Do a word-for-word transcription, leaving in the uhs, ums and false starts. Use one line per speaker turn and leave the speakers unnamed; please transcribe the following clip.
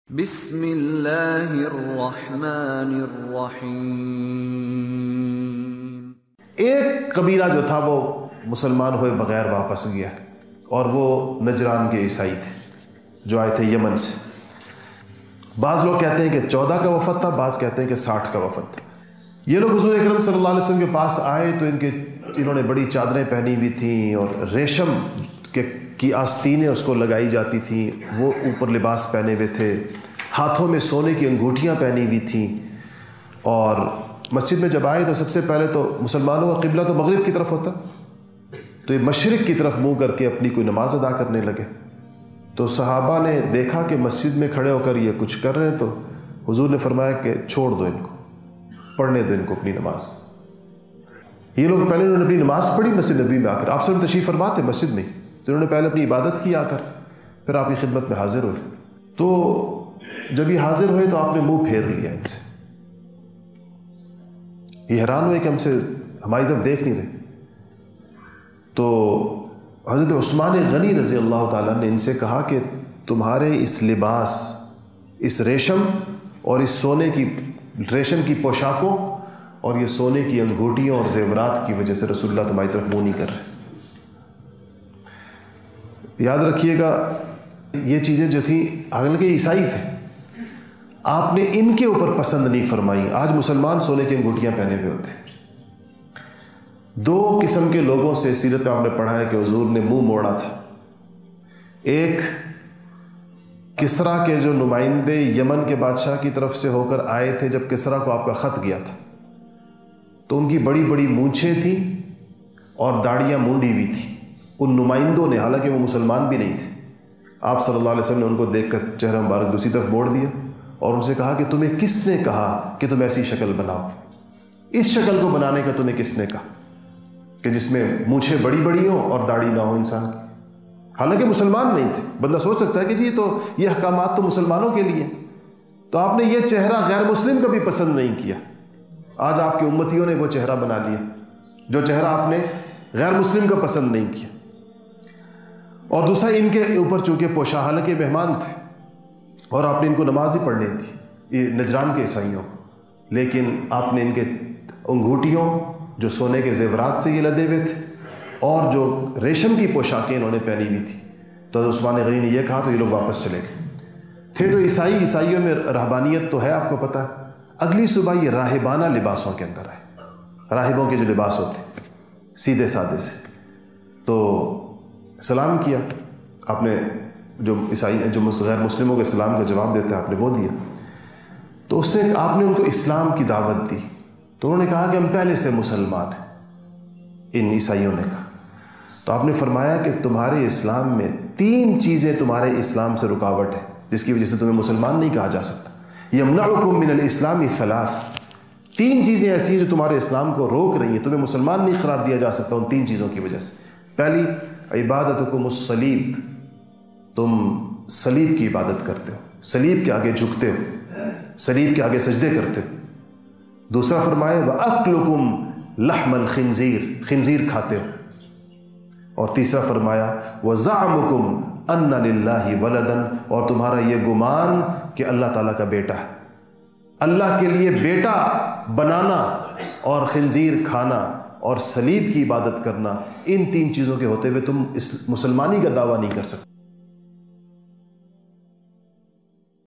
بسم اللہ الرحمن الرحیم۔
ایک قبیلہ جو تھا وہ مسلمان ہوئے بغیر واپس گیا، اور وہ نجران کے عیسائی تھے جو آئے تھے یمن سے۔ بعض لوگ کہتے ہیں کہ چودہ کا وفد تھا، بعض کہتے ہیں کہ ساٹھ کا وفد تھا۔ یہ لوگ حضور اکرم صلی اللہ علیہ وسلم کے پاس آئے تو ان کے انہوں نے بڑی چادریں پہنی ہوئی تھیں اور ریشم کے کی آستینیں اس کو لگائی جاتی تھیں، وہ اوپر لباس پہنے ہوئے تھے، ہاتھوں میں سونے کی انگوٹھیاں پہنی ہوئی تھیں۔ اور مسجد میں جب آئے تو سب سے پہلے تو مسلمانوں کا قبلہ تو مغرب کی طرف ہوتا، تو یہ مشرق کی طرف منہ کر کے اپنی کوئی نماز ادا کرنے لگے۔ تو صحابہ نے دیکھا کہ مسجد میں کھڑے ہو کر یہ کچھ کر رہے ہیں، تو حضور نے فرمایا کہ چھوڑ دو ان کو، پڑھنے دو ان کو اپنی نماز۔ یہ لوگ پہلے انہوں نے اپنی نماز پڑھی مسجد نبی میں آ کر، آپ صلی اللہ علیہ وسلم تشریف فرما تھے مسجد میں، تو انہوں نے پہلے اپنی عبادت کی آ کر، پھر آپ کی خدمت میں حاضر ہوئے۔ تو جب یہ حاضر ہوئے تو آپ نے منہ پھیر لیا ان سے، یہ حیران ہوئے کہ ہم سے ہماری طرف دیکھ نہیں رہے۔ تو حضرت عثمان غنی رضی اللہ تعالیٰ نے ان سے کہا کہ تمہارے اس لباس، اس ریشم اور اس سونے کی ریشم کی پوشاکوں اور یہ سونے کی انگوٹیوں اور زیورات کی وجہ سے رسول اللہ تمہاری طرف منہ نہیں کر رہے۔ یاد رکھیے گا یہ چیزیں جو تھیں اگل کے عیسائی تھے، آپ نے ان کے اوپر پسند نہیں فرمائی۔ آج مسلمان سونے کی انگوٹیاں پہنے ہوئے ہوتے ہیں۔ دو قسم کے لوگوں سے سیرت میں آپ نے پڑھا ہے کہ حضور نے منہ موڑا تھا۔ ایک کسرا کے جو نمائندے یمن کے بادشاہ کی طرف سے ہو کر آئے تھے، جب کسرا کو آپ کا خط گیا تھا تو ان کی بڑی بڑی مونچھیں تھیں اور داڑیاں مونڈی ہوئی تھیں ان نمائندوں نے، حالانکہ وہ مسلمان بھی نہیں تھے۔ آپ صلی اللہ علیہ وسلم نے ان کو دیکھ کر چہرہ مبارک دوسری طرف موڑ دیا اور ان سے کہا کہ تمہیں کس نے کہا کہ تم ایسی شکل بناؤ؟ اس شکل کو بنانے کا تمہیں کس نے کہا کہ جس میں مونچھیں بڑی بڑی ہوں اور داڑھی نہ ہو انسان کی؟ حالانکہ مسلمان نہیں تھے۔ بندہ سوچ سکتا ہے کہ جی تو یہ احکامات تو مسلمانوں کے لیے، تو آپ نے یہ چہرہ غیر مسلم کا بھی پسند نہیں کیا۔ آج آپ کے امتیوں نے وہ چہرہ بنا لیا جو چہرہ آپ نے غیر مسلم کا پسند نہیں کیا۔ اور دوسرا، ان کے اوپر چونکہ پوشا، حالانکہ مہمان تھے اور آپ نے ان کو نماز ہی پڑھنی تھی، یہ نجران کے عیسائیوں کو، لیکن آپ نے ان کے انگوٹھیوں جو سونے کے زیورات سے یہ لدے ہوئے تھے اور جو ریشم کی پوشاکیں انہوں نے پہنی ہوئی تھی، تو عثمان غنی نے یہ کہا تو یہ لوگ واپس چلے گئے تھے۔ تو عیسائی عیسائیوں میں رہبانیت تو ہے، آپ کو پتہ ہے۔ اگلی صبح یہ راہبانہ لباسوں کے اندر آئے، راہبوں کے جو لباس ہوتے سیدھے سادے سے۔ تو سلام کیا آپ نے، جو عیسائی جو غیر مسلموں کے سلام کا جواب دیتا ہے آپ نے وہ دیا۔ تو اس نے آپ نے ان کو اسلام کی دعوت دی، تو انہوں نے کہا کہ ہم پہلے سے مسلمان ہیں، ان عیسائیوں نے کہا۔ تو آپ نے فرمایا کہ تمہارے اسلام میں تین چیزیں تمہارے اسلام سے رکاوٹ ہے جس کی وجہ سے تمہیں مسلمان نہیں کہا جا سکتا۔ یمنعکم من الاسلام ثلاث، تین چیزیں ایسی ہیں جو تمہارے اسلام کو روک رہی ہیں، تمہیں مسلمان نہیں قرار دیا جا سکتا ان تین چیزوں کی وجہ سے۔ پہلی، عبادتکم الصلیب، تم صلیب کی عبادت کرتے ہو، صلیب کے آگے جھکتے ہو، صلیب کے آگے سجدے کرتے ہو۔ دوسرا فرمایا وَأَكْلُكُمْ لَحْمَ الْخِنزِيرِ، خنزیر کھاتے ہو۔ اور تیسرا فرمایا وَزَعْمُكُمْ أَنَّ لِلَّهِ وَلَدًا، اور تمہارا یہ گمان کہ اللہ تعالیٰ کا بیٹا ہے۔ اللہ کے لیے بیٹا بنانا اور خنزیر کھانا اور صلیب کی عبادت کرنا، ان تین چیزوں کے ہوتے ہوئے تم اس مسلمانی کا دعویٰ نہیں کر سکتے۔